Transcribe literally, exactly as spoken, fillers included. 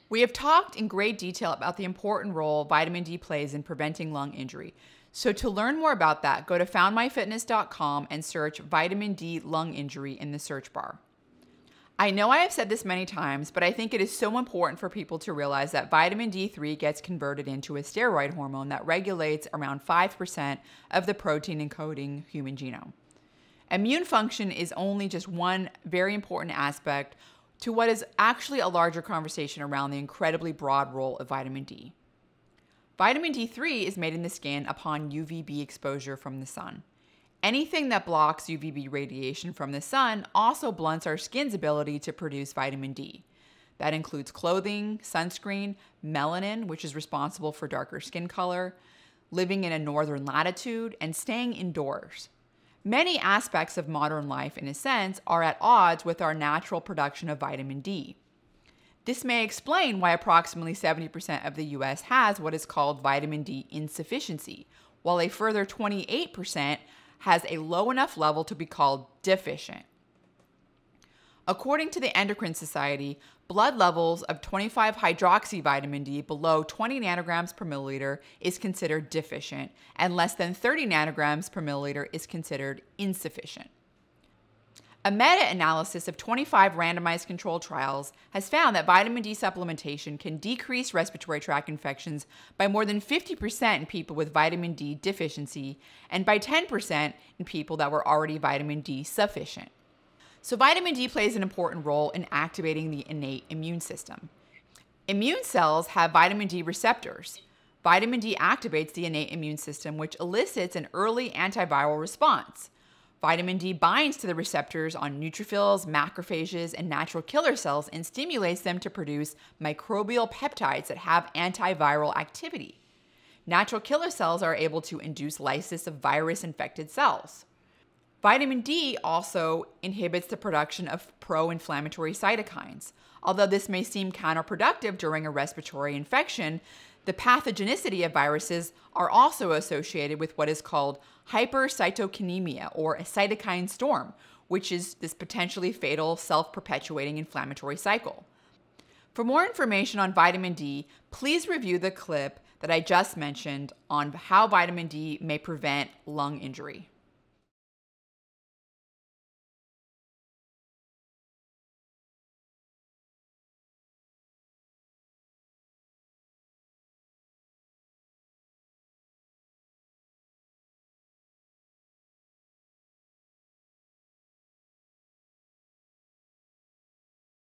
We have talked in great detail about the important role vitamin D plays in preventing lung injury. So to learn more about that, go to found my fitness dot com and search vitamin D lung injury in the search bar. I know I have said this many times, but I think it is so important for people to realize that vitamin D three gets converted into a steroid hormone that regulates around five percent of the protein encoding human genome. Immune function is only just one very important aspect to what is actually a larger conversation around the incredibly broad role of vitamin D. Vitamin D three is made in the skin upon U V B exposure from the sun. Anything that blocks U V B radiation from the sun also blunts our skin's ability to produce vitamin D. That includes clothing, sunscreen, melanin, which is responsible for darker skin color, living in a northern latitude, and staying indoors. Many aspects of modern life, in a sense, are at odds with our natural production of vitamin D. This may explain why approximately seventy percent of the U S has what is called vitamin D insufficiency, while a further twenty-eight percent has a low enough level to be called deficient. According to the Endocrine Society, blood levels of twenty-five hydroxy vitamin D below twenty nanograms per milliliter is considered deficient, and less than thirty nanograms per milliliter is considered insufficient. A meta-analysis of twenty-five randomized controlled trials has found that vitamin D supplementation can decrease respiratory tract infections by more than fifty percent in people with vitamin D deficiency and by ten percent in people that were already vitamin D sufficient. So vitamin D plays an important role in activating the innate immune system. Immune cells have vitamin D receptors. Vitamin D activates the innate immune system, which elicits an early antiviral response. Vitamin D binds to the receptors on neutrophils, macrophages, and natural killer cells and stimulates them to produce microbial peptides that have antiviral activity. Natural killer cells are able to induce lysis of virus-infected cells. Vitamin D also inhibits the production of proinflammatory cytokines. Although this may seem counterproductive during a respiratory infection, the pathogenicity of viruses are also associated with what is called hypercytokinemia, or a cytokine storm, which is this potentially fatal self-perpetuating inflammatory cycle. For more information on vitamin D, please review the clip that I just mentioned on how vitamin D may prevent lung injury.